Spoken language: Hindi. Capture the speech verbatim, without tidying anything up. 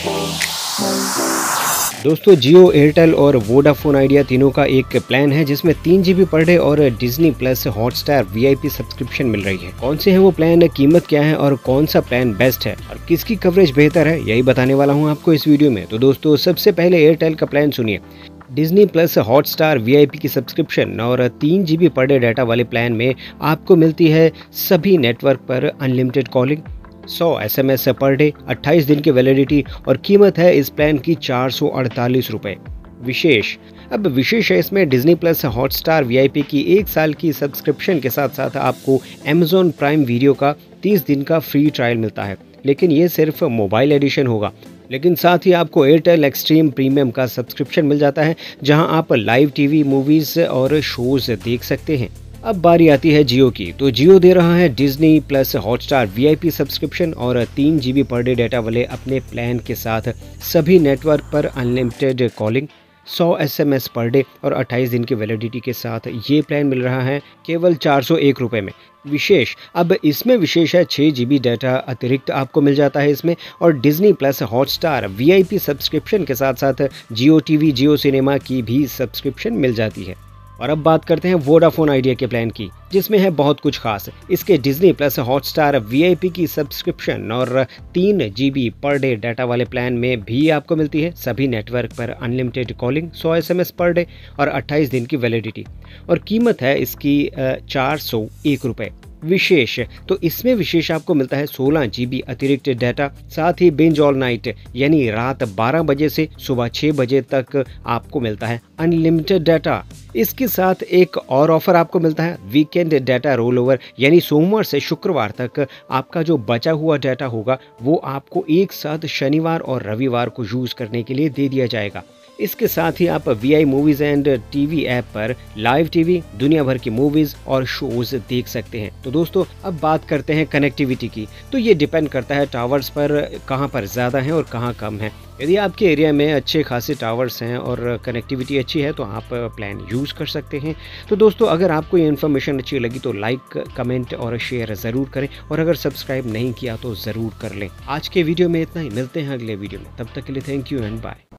दोस्तों जियो, एयरटेल और वोडाफोन आइडिया तीनों का एक प्लान है जिसमें तीन जीबी पर डे और Disney plus Hotstar VIP subscription मिल रही है। कौन से हैं वो प्लान, कीमत क्या है और कौन सा प्लान बेस्ट है और किसकी कवरेज बेहतर है, यही बताने वाला हूँ आपको इस वीडियो में। तो दोस्तों सबसे पहले एयरटेल का प्लान सुनिए। डिज्नी प्लस हॉटस्टार वीआईपी की सब्सक्रिप्शन और तीन जीबी पर डे डाटा वाले प्लान में आपको मिलती है सभी नेटवर्क पर अनलिमिटेड कॉलिंग, सौ S M S per day, अट्ठाईस दिन की वैलिडिटी और कीमत है इस प्लान की चार सौ अड़तालीस रुपये। विशेष अब विशेष है इसमें डिज्नी प्लस हॉटस्टार वीआईपी की एक साल की सब्सक्रिप्शन के साथ साथ आपको अमेजॉन प्राइम वीडियो का तीस दिन का फ्री ट्रायल मिलता है, लेकिन ये सिर्फ मोबाइल एडिशन होगा। लेकिन साथ ही आपको एयरटेल एक्सट्रीम प्रीमियम का सब्सक्रिप्शन मिल जाता है जहां आप लाइव टीवी, मूवीज और शोज देख सकते हैं। अब बारी आती है जियो की। तो जियो दे रहा है Disney plus Hotstar VIP subscription और तीन जीबी पर डे डाटा वाले अपने प्लान के साथ सभी नेटवर्क पर अनलिमिटेड कॉलिंग, सौ S M S per day और अट्ठाईस दिन की वैलिडिटी के साथ ये प्लान मिल रहा है केवल चार सौ एक रुपये में। विशेष अब इसमें विशेष है छः जीबी डाटा अतिरिक्त आपको मिल जाता है इसमें, और Disney plus Hotstar VIP subscription के साथ साथ जियो टीवी, जियो सिनेमा की भी सब्सक्रिप्शन मिल जाती है। और अब बात करते हैं वोडाफोन आइडिया के प्लान की, जिसमें है बहुत कुछ खास। इसके डिज्नी प्लस हॉटस्टार वीआईपी की सब्सक्रिप्शन और तीन जीबी पर डे डाटा वाले प्लान में भी आपको मिलती है सभी नेटवर्क पर अनलिमिटेड कॉलिंग, सौ S M S per day और अट्ठाईस दिन की वैलिडिटी, और कीमत है इसकी चार सौ एक रुपये। विशेष तो इसमें विशेष आपको मिलता है सोलह जीबी अतिरिक्त डाटा, साथ ही बिंज ऑल नाइट यानी रात बारह बजे से सुबह छः बजे तक आपको मिलता है अनलिमिटेड डाटा। इसके साथ एक और ऑफर आपको मिलता है वीकेंड डाटा रोल ओवर, यानी सोमवार से शुक्रवार तक आपका जो बचा हुआ डाटा होगा वो आपको एक साथ शनिवार और रविवार को यूज करने के लिए दे दिया जाएगा। इसके साथ ही आप V I movies and TV app पर लाइव टीवी, दुनिया भर की मूवीज और शोज देख सकते हैं। तो दोस्तों अब बात करते हैं कनेक्टिविटी की। तो ये डिपेंड करता है टावर्स पर कहां पर ज़्यादा है और कहां कम है। यदि आपके एरिया में अच्छे खासे टावर्स हैं और कनेक्टिविटी अच्छी है तो आप प्लान यूज़ कर सकते हैं। तो दोस्तों अगर आपको ये इन्फॉर्मेशन अच्छी लगी तो लाइक, कमेंट और शेयर ज़रूर करें, और अगर सब्सक्राइब नहीं किया तो ज़रूर कर लें। आज के वीडियो में इतना ही, मिलते हैं अगले वीडियो में, तब तक के लिए थैंक यू एंड बाय।